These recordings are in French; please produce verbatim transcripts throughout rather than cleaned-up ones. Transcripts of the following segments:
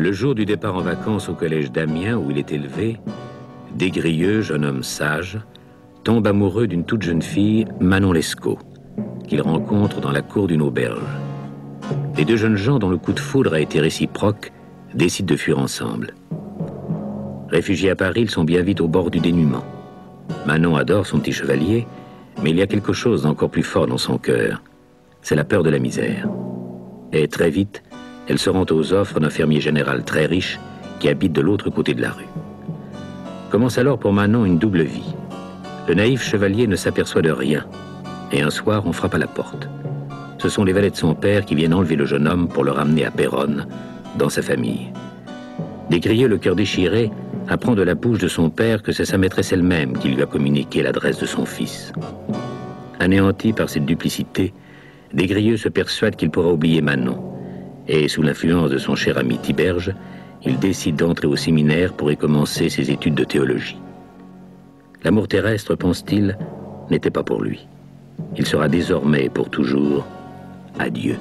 Le jour du départ en vacances au collège d'Amiens, où il est élevé, Desgrieux, jeune homme sage, tombe amoureux d'une toute jeune fille, Manon Lescaut, qu'il rencontre dans la cour d'une auberge. Les deux jeunes gens, dont le coup de foudre a été réciproque, décident de fuir ensemble. Réfugiés à Paris, ils sont bien vite au bord du dénuement. Manon adore son petit chevalier, mais il y a quelque chose d'encore plus fort dans son cœur. C'est la peur de la misère. Et très vite, elle se rend aux offres d'un fermier général très riche qui habite de l'autre côté de la rue. Commence alors pour Manon une double vie. Le naïf chevalier ne s'aperçoit de rien, et un soir, on frappe à la porte. Ce sont les valets de son père qui viennent enlever le jeune homme pour le ramener à Péronne, dans sa famille. Desgrieux, le cœur déchiré, apprend de la bouche de son père que c'est sa maîtresse elle-même qui lui a communiqué l'adresse de son fils. Anéanti par cette duplicité, Desgrieux se persuade qu'il pourra oublier Manon, et sous l'influence de son cher ami Tiberge, il décide d'entrer au séminaire pour y commencer ses études de théologie. L'amour terrestre, pense-t-il, n'était pas pour lui. Il sera désormais et pour toujours à Dieu.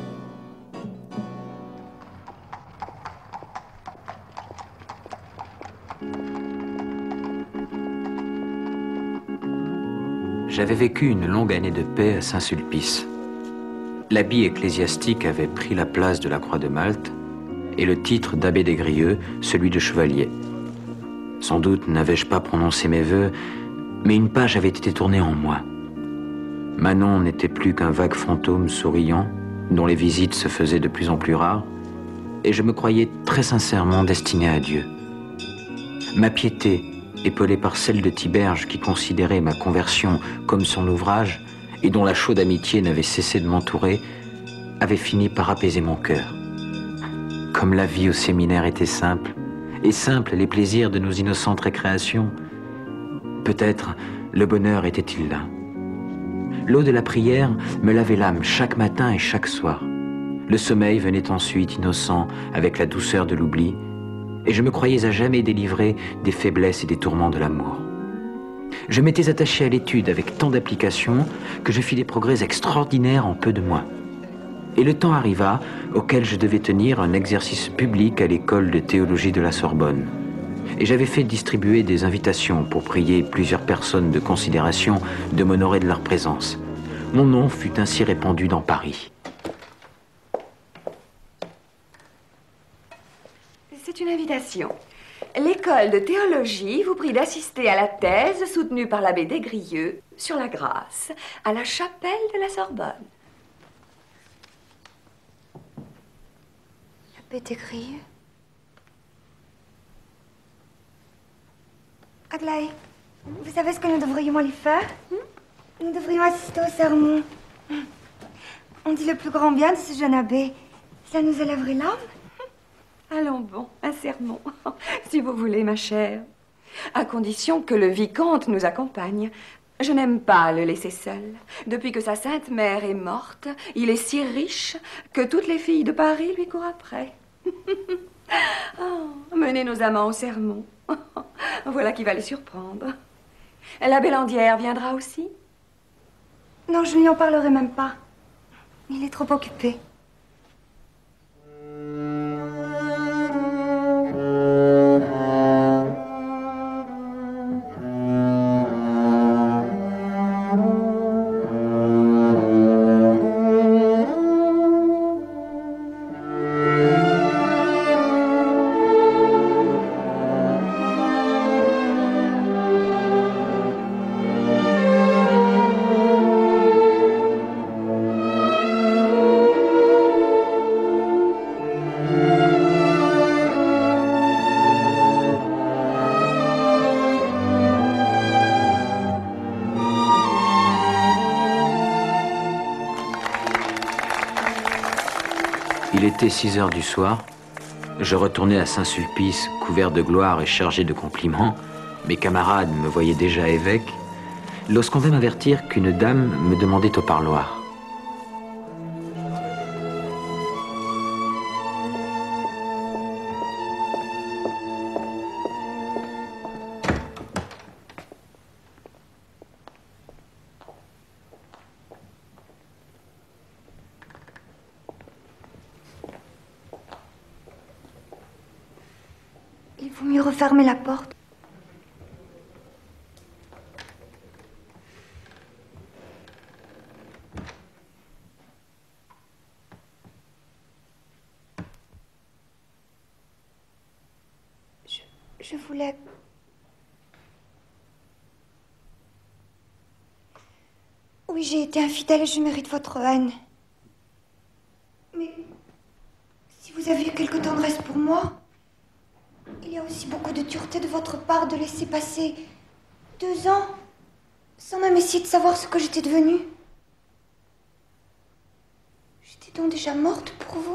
J'avais vécu une longue année de paix à Saint-Sulpice. L'habit ecclésiastique avait pris la place de la croix de Malte et le titre d'abbé Desgrieux, celui de chevalier. Sans doute n'avais-je pas prononcé mes vœux, mais une page avait été tournée en moi. Manon n'était plus qu'un vague fantôme souriant, dont les visites se faisaient de plus en plus rares, et je me croyais très sincèrement destiné à Dieu. Ma piété, épaulée par celle de Tiberge qui considérait ma conversion comme son ouvrage et dont la chaude amitié n'avait cessé de m'entourer, avait fini par apaiser mon cœur. Comme la vie au séminaire était simple, et simples les plaisirs de nos innocentes récréations, peut-être le bonheur était-il là. L'eau de la prière me lavait l'âme chaque matin et chaque soir. Le sommeil venait ensuite innocent avec la douceur de l'oubli, et je me croyais à jamais délivré des faiblesses et des tourments de l'amour. Je m'étais attaché à l'étude avec tant d'application que je fis des progrès extraordinaires en peu de mois. Et le temps arriva auquel je devais tenir un exercice public à l'école de théologie de la Sorbonne. Et j'avais fait distribuer des invitations pour prier plusieurs personnes de considération de m'honorer de leur présence. Mon nom fut ainsi répandu dans Paris. C'est une invitation. L'école de théologie vous prie d'assister à la thèse soutenue par l'abbé Desgrieux sur la grâce à la chapelle de la Sorbonne. L'abbé Desgrieux? Aglaé, vous savez ce que nous devrions aller faire? hmm? Nous devrions assister au sermon. On dit le plus grand bien de ce jeune abbé. Ça nous élèverait l'âme. Allons bon, un sermon, si vous voulez, ma chère. À condition que le vicomte nous accompagne. Je n'aime pas le laisser seul. Depuis que sa sainte mère est morte, il est si riche que toutes les filles de Paris lui courent après. Oh, menez nos amants au sermon. Voilà qui va les surprendre. La Bellandière viendra aussi? Non, je n'y en parlerai même pas. Il est trop occupé. Il était six heures du soir. Je retournais à Saint-Sulpice, couvert de gloire et chargé de compliments. Mes camarades me voyaient déjà évêque, lorsqu'on vint m'avertir qu'une dame me demandait au parloir. Il vaut mieux refermer la porte. Je, je voulais... Oui, j'ai été infidèle et je mérite votre haine. Mais si vous avez eu quelque tendresse pour moi, il y a aussi beaucoup de dureté de votre part de laisser passer deux ans sans même essayer de savoir ce que j'étais devenue. J'étais donc déjà morte pour vous?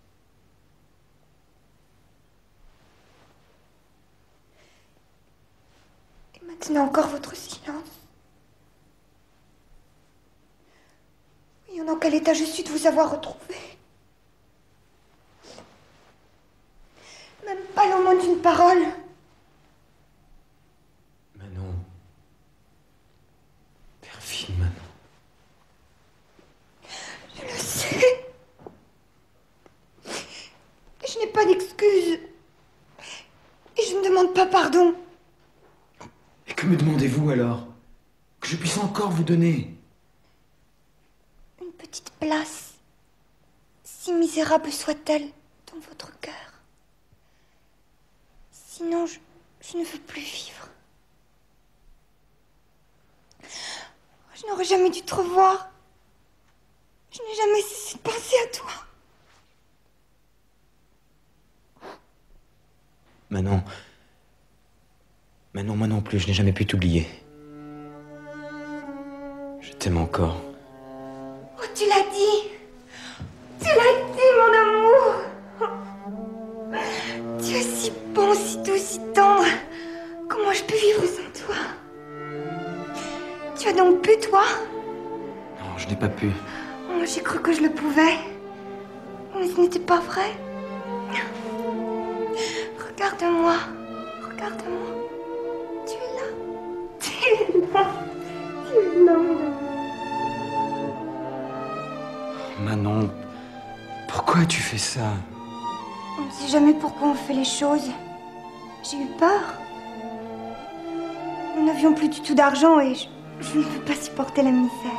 Et maintenant encore votre silence. Oui, dans quel état je suis de vous avoir retrouvé? Même pas le mot d'une parole. Manon. Perfide, Manon. Je le sais. Et je n'ai pas d'excuse. Et je ne demande pas pardon. Et que me demandez-vous alors? Que je puisse encore vous donner? Une petite place, si misérable soit-elle, dans votre cœur. Sinon, je, je ne veux plus vivre. Je n'aurais jamais dû te revoir. Je n'ai jamais cessé de penser à toi. Manon. Manon, moi non plus, je n'ai jamais pu t'oublier. Je t'aime encore. Oh, tu l'as dit. Tu l'as dit, mon amour. Tu es si bon, si doux, si tendre. Comment je peux vivre sans toi? Tu as donc pu, toi? Non, je n'ai pas pu. Oh, j'ai cru que je le pouvais. Mais ce n'était pas vrai. Regarde-moi. Regarde-moi. Tu es là. Tu es là. Tu es là, mon amour. Manon, pourquoi as-tu fait ça? On ne sait jamais pourquoi on fait les choses. J'ai eu peur. Nous n'avions plus du tout d'argent et je, je ne peux pas supporter la misère.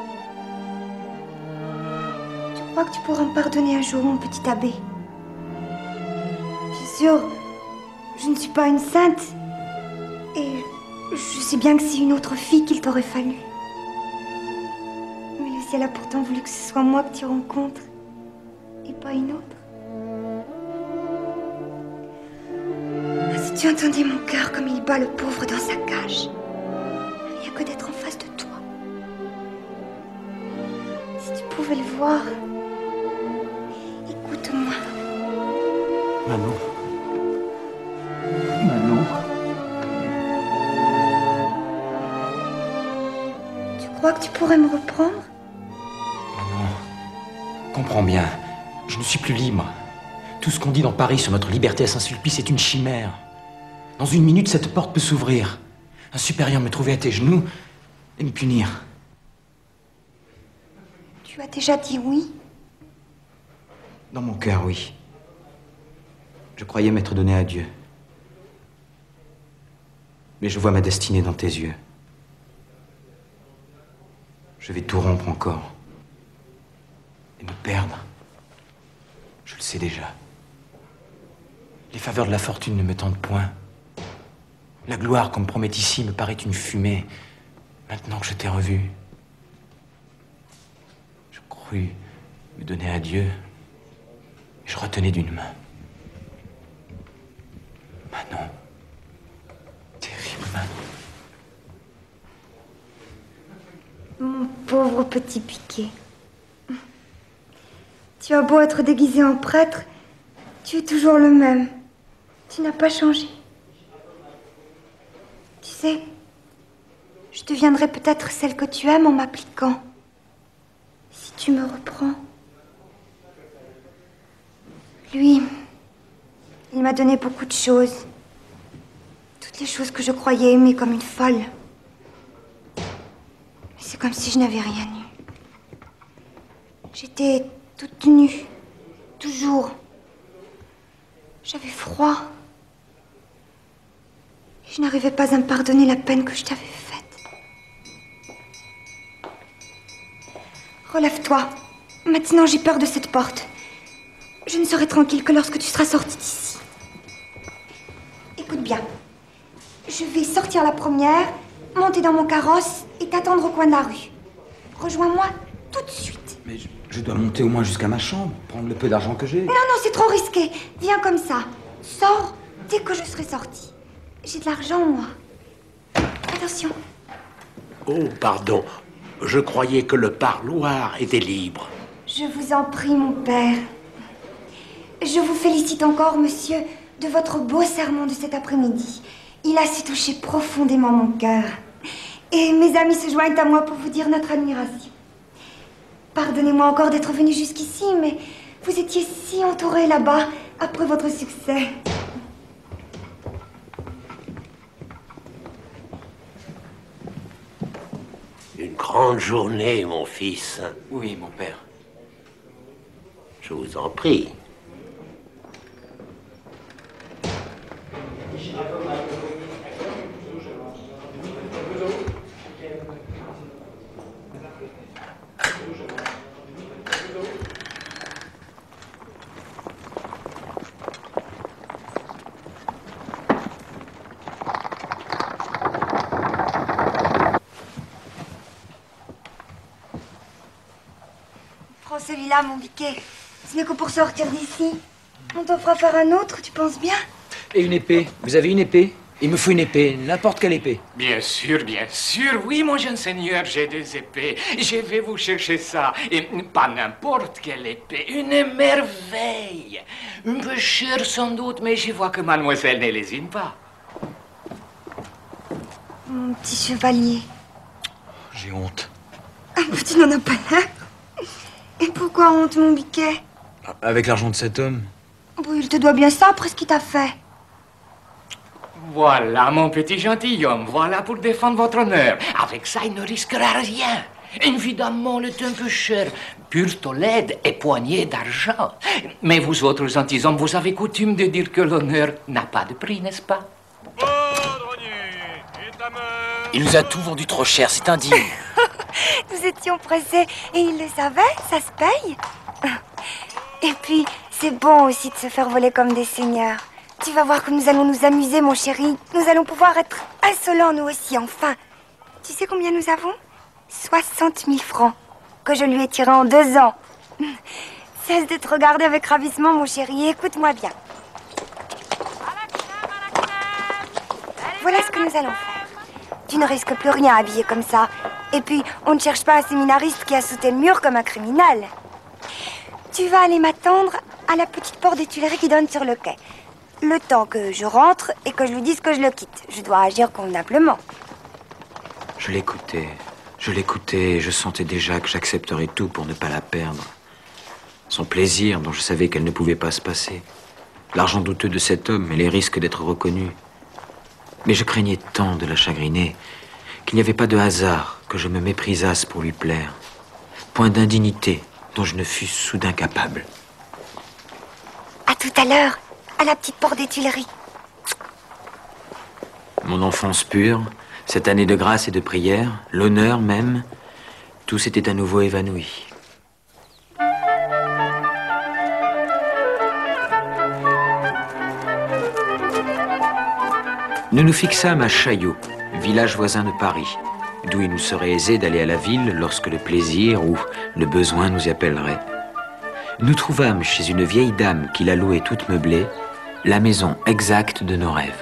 Tu crois que tu pourras me pardonner un jour, mon petit abbé? Bien sûr, je ne suis pas une sainte. Et je sais bien que c'est une autre fille qu'il t'aurait fallu. Mais le ciel a pourtant voulu que ce soit moi que tu rencontres et pas une autre. Si tu entendais mon cœur comme il bat le pauvre dans sa cage, rien que d'être en face de toi. Si tu pouvais le voir, écoute-moi. Manon. Manon. Tu crois que tu pourrais me reprendre? Manon. Comprends bien, je ne suis plus libre. Tout ce qu'on dit dans Paris sur notre liberté à Saint-Sulpice est une chimère. Dans une minute, cette porte peut s'ouvrir. Un supérieur me trouver à tes genoux et me punir. Tu as déjà dit oui? Dans mon cœur, oui. Je croyais m'être donné à Dieu. Mais je vois ma destinée dans tes yeux. Je vais tout rompre encore. Et me perdre. Je le sais déjà. Les faveurs de la fortune ne me tentent point. La gloire qu'on me promet ici me paraît une fumée, maintenant que je t'ai revu. Je crus me donner à Dieu, et je retenais d'une main. Manon. Terrible Manon. Mon pauvre petit Piquet. Tu as beau être déguisé en prêtre, tu es toujours le même. Tu n'as pas changé. Tu sais, je deviendrai peut-être celle que tu aimes en m'appliquant. Si tu me reprends. Lui, il m'a donné beaucoup de choses. Toutes les choses que je croyais aimer comme une folle. Mais c'est comme si je n'avais rien eu. J'étais toute nue, toujours. J'avais froid. Je n'arrivais pas à me pardonner la peine que je t'avais faite. Relève-toi. Maintenant, j'ai peur de cette porte. Je ne serai tranquille que lorsque tu seras sortie d'ici. Écoute bien. Je vais sortir la première, monter dans mon carrosse et t'attendre au coin de la rue. Rejoins-moi tout de suite. Mais je, je dois monter au moins jusqu'à ma chambre, prendre le peu d'argent que j'ai. Non, non, c'est trop risqué. Viens comme ça. Sors dès que je serai sortie. J'ai de l'argent, moi. Attention. Oh, pardon. Je croyais que le parloir était libre. Je vous en prie, mon père. Je vous félicite encore, monsieur, de votre beau sermon de cet après-midi. Il a su toucher profondément mon cœur. Et mes amis se joignent à moi pour vous dire notre admiration. Pardonnez-moi encore d'être venu jusqu'ici, mais vous étiez si entouré là-bas après votre succès. Une grande journée, mon fils. Oui, mon père. Je vous en prie. Prends celui-là, mon biquet. Ce n'est que pour sortir d'ici. On t'en fera faire un autre, tu penses bien? Et une épée. Vous avez une épée? Il me faut une épée, n'importe quelle épée. Bien sûr, bien sûr. Oui, mon jeune seigneur, j'ai des épées. Je vais vous chercher ça. Et pas n'importe quelle épée. Une merveille. Un peu chère sans doute, mais je vois que mademoiselle ne lésine pas. Mon petit chevalier. J'ai honte. Ah, mais tu n'en as pas l'air. Et pourquoi honte, mon biquet? Avec l'argent de cet homme. Oui, il te doit bien ça après ce qu'il t'a fait. Voilà, mon petit gentilhomme. Voilà pour défendre votre honneur. Avec ça, il ne risquera rien. Évidemment, il est un peu cher. Pure Tolède et poignée d'argent. Mais vous autres gentilshommes, vous avez coutume de dire que l'honneur n'a pas de prix, n'est-ce pas? Il nous a tout vendu trop cher, c'est indigne. Nous étions pressés et il le savait, ça se paye. Et puis, c'est bon aussi de se faire voler comme des seigneurs. Tu vas voir que nous allons nous amuser, mon chéri. Nous allons pouvoir être insolents, nous aussi, enfin. Tu sais combien nous avons? soixante mille francs, que je lui ai tiré en deux ans. Cesse de te regarder avec ravissement, mon chéri, écoute-moi bien. Voilà ce que nous allons faire. Tu ne risques plus rien habillé comme ça. Et puis, on ne cherche pas un séminariste qui a sauté le mur comme un criminel. Tu vas aller m'attendre à la petite porte des Tuileries qui donne sur le quai. Le temps que je rentre et que je lui dise que je le quitte. Je dois agir convenablement. Je l'écoutais, je l'écoutais et je sentais déjà que j'accepterais tout pour ne pas la perdre. Son plaisir dont je savais qu'elle ne pouvait pas se passer. L'argent douteux de cet homme et les risques d'être reconnu. Mais je craignais tant de la chagriner qu'il n'y avait pas de hasard que je me méprisasse pour lui plaire. Point d'indignité dont je ne fusse soudain capable. À tout à l'heure, à la petite porte des Tuileries. Mon enfance pure, cette année de grâce et de prière, l'honneur même, tout s'était à nouveau évanoui. Nous nous fixâmes à Chaillot, village voisin de Paris, d'où il nous serait aisé d'aller à la ville lorsque le plaisir ou le besoin nous y appellerait. Nous trouvâmes chez une vieille dame qui la louait toute meublée, la maison exacte de nos rêves.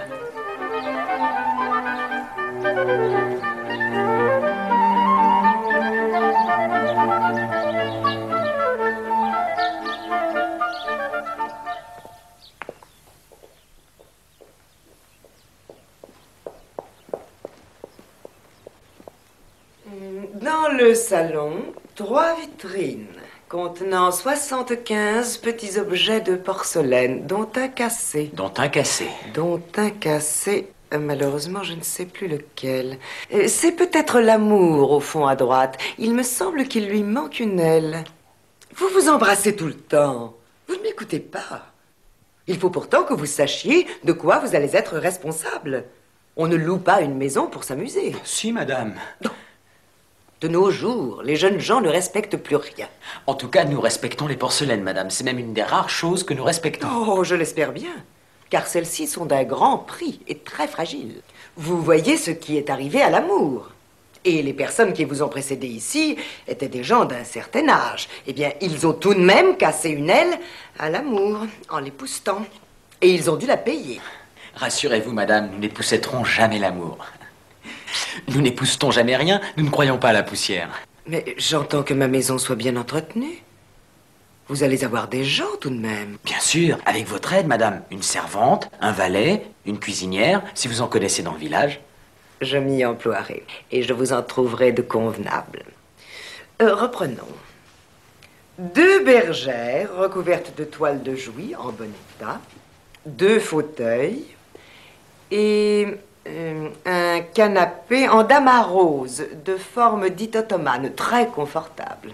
Dans le salon, trois vitrines contenant soixante-quinze petits objets de porcelaine, dont un cassé. Dont un cassé. Dont un cassé, euh, malheureusement, je ne sais plus lequel. Euh, C'est peut-être l'amour, au fond à droite. Il me semble qu'il lui manque une aile. Vous vous embrassez tout le temps. Vous ne m'écoutez pas. Il faut pourtant que vous sachiez de quoi vous allez être responsable. On ne loue pas une maison pour s'amuser. Si, madame. De nos jours, les jeunes gens ne respectent plus rien. En tout cas, nous respectons les porcelaines, madame. C'est même une des rares choses que nous respectons. Oh, je l'espère bien. Car celles-ci sont d'un grand prix et très fragiles. Vous voyez ce qui est arrivé à l'amour. Et les personnes qui vous ont précédé ici étaient des gens d'un certain âge. Eh bien, ils ont tout de même cassé une aile à l'amour en l'époussetant. Et ils ont dû la payer. Rassurez-vous, madame, nous n'époussetterons jamais l'amour. Nous n'époussetons jamais rien, nous ne croyons pas à la poussière. Mais j'entends que ma maison soit bien entretenue. Vous allez avoir des gens tout de même. Bien sûr, avec votre aide, madame. Une servante, un valet, une cuisinière, si vous en connaissez dans le village. Je m'y emploierai et je vous en trouverai de convenables. Euh, reprenons. Deux bergères recouvertes de toile de Jouy en bon état, deux fauteuils et euh, un canapé en damas rose de forme dite ottomane, très confortable.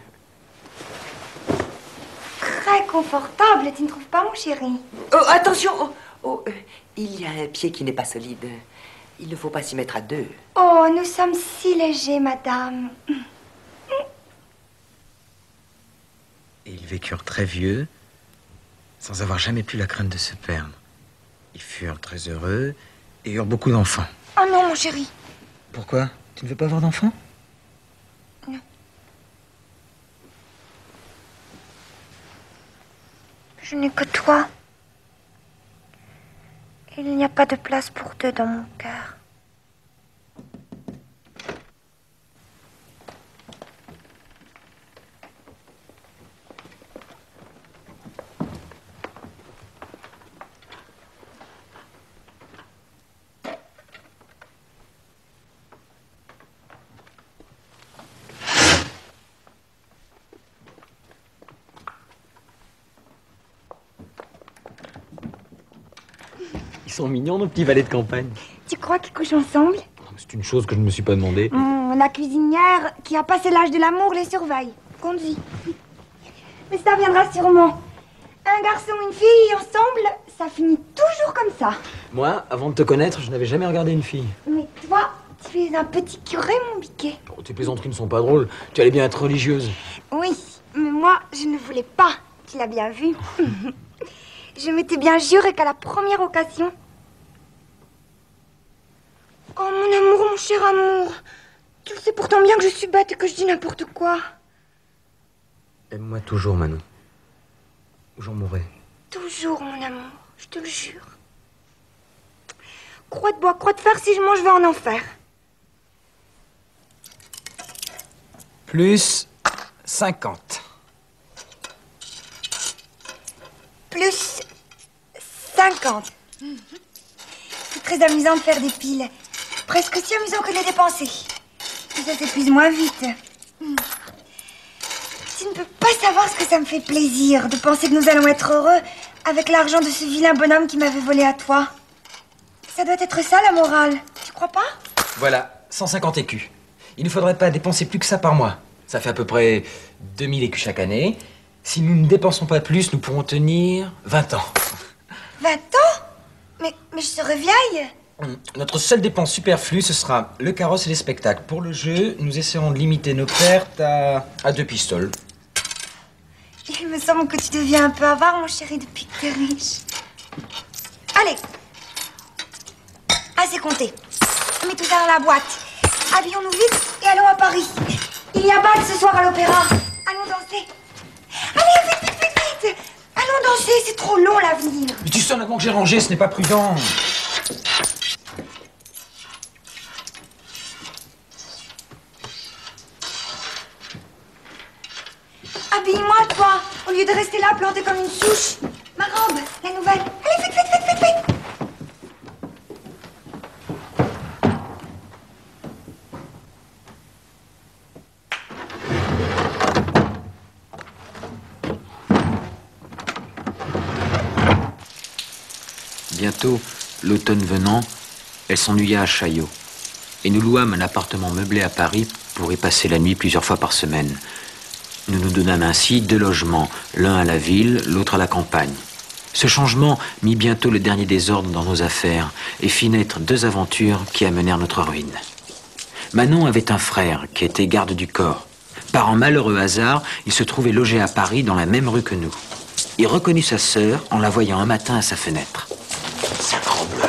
Très confortable, tu ne trouves pas, mon chéri? Oh, attention! Oh, oh, euh, il y a un pied qui n'est pas solide. Il ne faut pas s'y mettre à deux. Oh, nous sommes si légers, madame. Et ils vécurent très vieux, sans avoir jamais pu la crainte de se perdre. Ils furent très heureux et eurent beaucoup d'enfants. Oh non, mon chéri. Pourquoi? Tu ne veux pas avoir d'enfants? Non. Je n'ai que toi. Il n'y a pas de place pour deux dans mon cœur. Ils sont mignons, nos petits valets de campagne. Tu crois qu'ils couchent ensemble? C'est une chose que je ne me suis pas demandé. Mmh, la cuisinière, qui a passé l'âge de l'amour, les surveille. Conduis. Mais ça viendra sûrement. Un garçon et une fille ensemble, ça finit toujours comme ça. Moi, avant de te connaître, je n'avais jamais regardé une fille. Mais toi, tu es un petit curé, mon biquet. Oh, tes plaisanteries ne sont pas drôles. Tu allais bien être religieuse. Oui, mais moi, je ne voulais pas. Tu l'as bien vu. Je m'étais bien juré qu'à la première occasion... Oh, mon amour, mon cher amour. Tu le sais pourtant bien que je suis bête et que je dis n'importe quoi. Aime-moi toujours, Manon. Ou j'en mourrai. Toujours, mon amour, je te le jure. Croix de bois, croix de fer, si je mange, je vais en enfer. Plus cinquante. Plus cinquante. C'est très amusant de faire des piles. Presque aussi amusant que de les dépenser. Et ça s'épuise moins vite. Tu ne peux pas savoir ce que ça me fait plaisir de penser que nous allons être heureux avec l'argent de ce vilain bonhomme qui m'avait volé à toi. Ça doit être ça, la morale. Tu crois pas? Voilà, cent cinquante écus. Il ne faudrait pas dépenser plus que ça par mois. Ça fait à peu près deux mille écus chaque année. Si nous ne dépensons pas plus, nous pourrons tenir vingt ans. vingt ans? Mais, mais je serai vieille. Notre seule dépense superflue, ce sera le carrosse et les spectacles. Pour le jeu, nous essaierons de limiter nos pertes à, à deux pistoles. Il me semble que tu deviens un peu avare, mon chéri, depuis que t'es riche. Allez. Assez compté. Mets tout ça dans la boîte. Habillons-nous vite et allons à Paris. Il y a bal ce soir à l'opéra. Allons danser. Allez, vite, vite, vite, vite. Allons danser, c'est trop long l'avenir. Mais tu sonnes avant que j'ai rangé, ce n'est pas prudent. Habille-moi, toi, au lieu de rester là planté comme une souche. Ma robe, la nouvelle. Allez, vite, vite, vite, vite, vite. Bientôt, l'automne venant, elle s'ennuya à Chaillot. Et nous louâmes un appartement meublé à Paris pour y passer la nuit plusieurs fois par semaine. Nous nous donnâmes ainsi deux logements, l'un à la ville, l'autre à la campagne. Ce changement mit bientôt le dernier désordre dans nos affaires et fit naître deux aventures qui amenèrent notre ruine. Manon avait un frère qui était garde du corps. Par un malheureux hasard, il se trouvait logé à Paris dans la même rue que nous. Il reconnut sa sœur en la voyant un matin à sa fenêtre. Sacrebleu.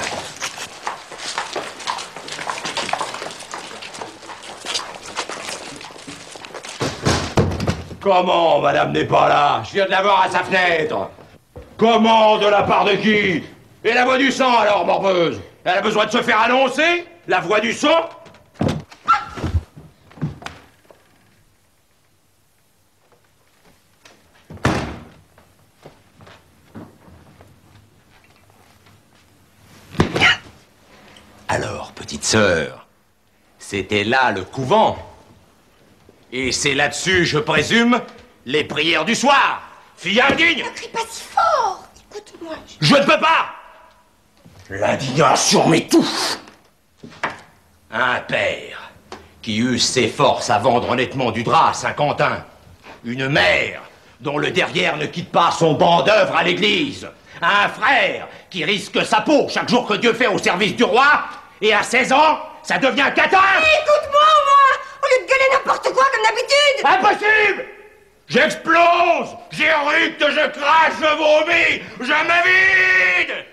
Comment madame n'est pas là? Je viens de la voir à sa fenêtre. Comment? De la part de qui? Et la voix du sang alors, morbeuse? Elle a besoin de se faire annoncer? La voix du sang? Alors, petite sœur, c'était là le couvent. Et c'est là-dessus, je présume, les prières du soir. Fille indigne! Ne crie pas si fort! Écoute-moi. Je... je ne peux pas! L'indignation m'étouffe. Un père qui use ses forces à vendre honnêtement du drap à Saint-Quentin. Une mère dont le derrière ne quitte pas son banc d'œuvre à l'église. Un frère qui risque sa peau chaque jour que Dieu fait au service du roi. Et à seize ans, ça devient catin! Écoute-moi, moi! Au lieu de gueuler n'importe quoi comme d'habitude! Impossible! J'explose! J'éructe, je crache, je vomis! Je me vide!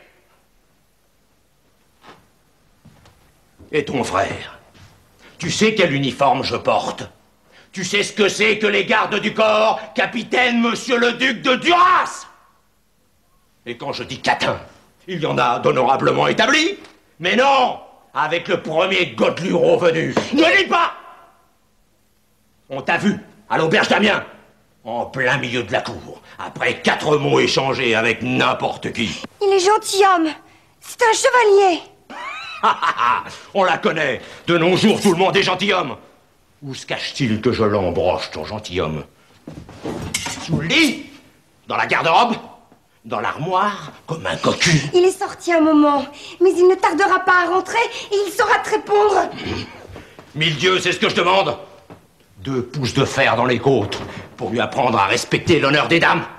Et ton frère? Tu sais quel uniforme je porte? Tu sais ce que c'est que les gardes du corps, capitaine Monsieur le Duc de Duras? Et quand je dis catin, il y en a d'honorablement établis. Mais non! Avec le premier godeluro venu. Ne lis pas! On t'a vu, à l'auberge d'Amiens, en plein milieu de la cour, après quatre mots échangés avec n'importe qui. Il est gentilhomme. C'est un chevalier. On la connaît. De nos jours, tout le monde est gentilhomme. Où se cache-t-il que je l'embroche, ton gentilhomme? Sous le lit? Dans la garde-robe? Dans l'armoire? Comme un cocu? Il est sorti un moment, mais il ne tardera pas à rentrer et il saura te répondre. Mille dieux, c'est ce que je demande. Deux pouces de fer dans les côtes pour lui apprendre à respecter l'honneur des dames.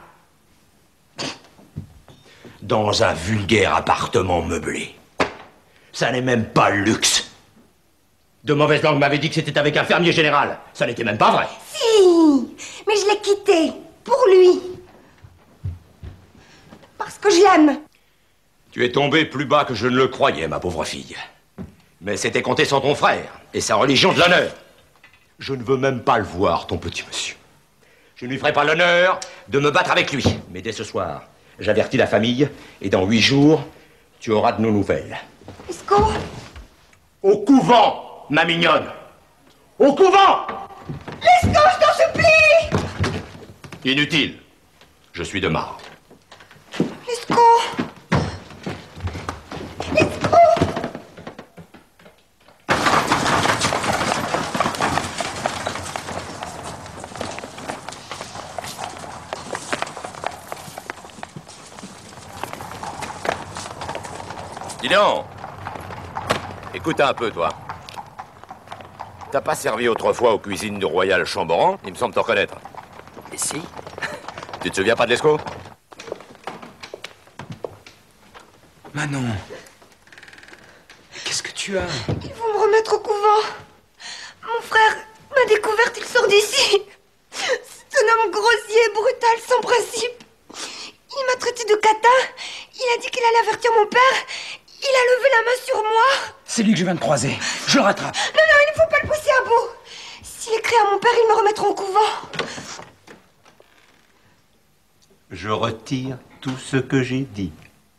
Dans un vulgaire appartement meublé. Ça n'est même pas le luxe. De mauvaise langue m'avait dit que c'était avec un fermier général. Ça n'était même pas vrai. Si, mais je l'ai quitté pour lui. Parce que je l'aime. Tu es tombée plus bas que je ne le croyais, ma pauvre fille. Mais c'était compté sans ton frère et sa religion de l'honneur. Je ne veux même pas le voir, ton petit monsieur. Je ne lui ferai pas l'honneur de me battre avec lui. Mais dès ce soir, j'avertis la famille et dans huit jours, tu auras de nos nouvelles. Lescaut? Au couvent, ma mignonne. Au couvent! Lescaut, je t'en supplie! Inutile. Je suis de marre. Lescaut! Lescaut! Dis donc, écoute un peu, toi. T'as pas servi autrefois aux cuisines du Royal Chamboran? Il me semble te reconnaître. Et si? Tu te souviens pas de Lescaut? Manon. Qu'est-ce que tu as? Ils vont me remettre au couvent. Mon frère m'a découverte, il sort d'ici. C'est un homme grossier, brutal, sans principe. Il m'a traité de catin. Il a dit qu'il allait avertir mon père. Il a levé la main sur moi. C'est lui que je viens de croiser. Je le rattrape. Non, non, il ne faut pas le pousser à bout. S'il écrit à mon père, ils me remettront au couvent. Je retire tout ce que j'ai dit.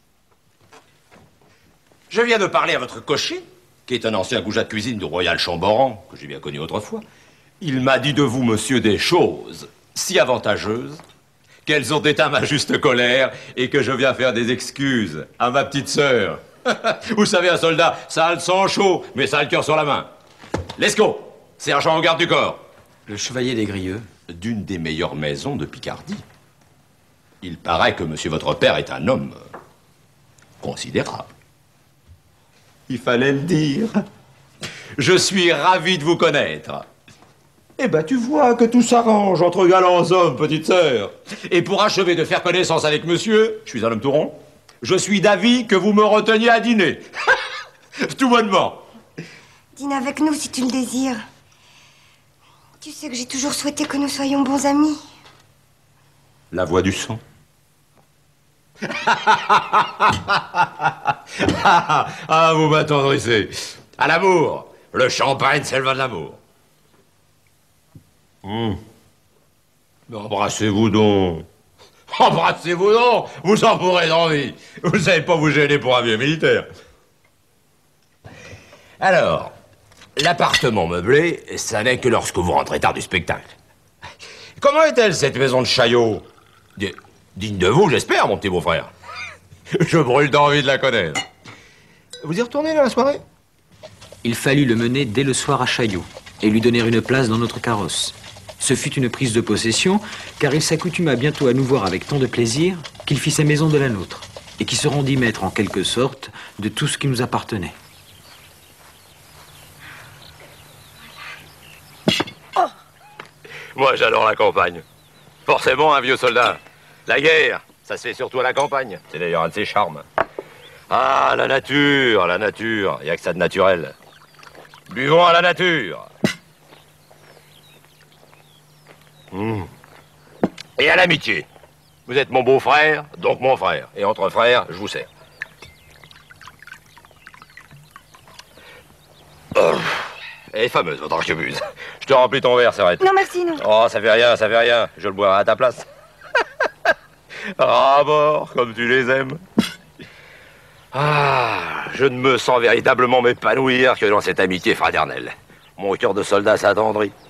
Je viens de parler à votre cocher, qui est un ancien goujat de cuisine du Royal Chamboran, que j'ai bien connu autrefois. Il m'a dit de vous, monsieur, des choses si avantageuses qu'elles ont éteint ma juste colère et que je viens faire des excuses à ma petite sœur. Vous savez, un soldat, ça a le sang chaud, mais ça a le cœur sur la main. Lescaut, sergent au garde du corps. Le chevalier des Grieux. D'une des meilleures maisons de Picardie. Il paraît que monsieur votre père est un homme considérable. Il fallait le dire. Je suis ravi de vous connaître. Eh ben, tu vois que tout s'arrange entre galants hommes, petite sœur. Et pour achever de faire connaissance avec monsieur, je suis un homme tout rond, je suis d'avis que vous me reteniez à dîner. Tout bonnement. Dîne avec nous si tu le désires. Tu sais que j'ai toujours souhaité que nous soyons bons amis. La voix du sang. Ah, vous m'attendrissez. À l'amour. Le champagne, c'est le vin de l'amour. Hum. Embrassez-vous donc. Embrassez-vous donc. Vous en pourrez d'envie. Vous ne savez pas vous gêner pour un vieux militaire. Alors, l'appartement meublé, ça n'est que lorsque vous rentrez tard du spectacle. Comment est-elle, cette maison de Chaillot? D- Digne de vous, j'espère, mon petit beau-frère. Je brûle d'envie de la connaître. Vous y retournez dans la soirée? Il fallut le mener dès le soir à Chaillot et lui donner une place dans notre carrosse. Ce fut une prise de possession, car il s'accoutuma bientôt à nous voir avec tant de plaisir qu'il fit sa maison de la nôtre, et qui se rendit maître en quelque sorte de tout ce qui nous appartenait. Oh. Moi, j'adore la campagne. Forcément, un vieux soldat. La guerre, ça se fait surtout à la campagne. C'est d'ailleurs un de ses charmes. Ah, la nature, la nature. Il n'y a que ça de naturel. Buvons à la nature. Mmh. Et à l'amitié. Vous êtes mon beau-frère, donc mon frère. Et entre frères, je vous sers. Oh. Elle est fameuse, votre arquebuse. Je te remplis ton verre, Serrette. Non, merci, non. Oh, ça fait rien, ça fait rien. Je le boirai à ta place. Ah, mort, comme tu les aimes. Ah, je ne me sens véritablement m'épanouir que dans cette amitié fraternelle. Mon cœur de soldat s'attendrit.